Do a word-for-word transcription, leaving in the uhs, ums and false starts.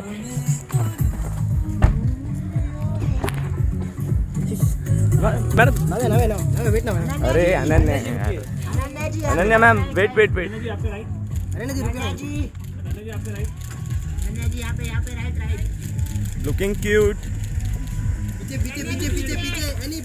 madam अरे Ananya Ananya ma'am wait wait wait looking cute पीछे पीछे पीछे पीछे पीछे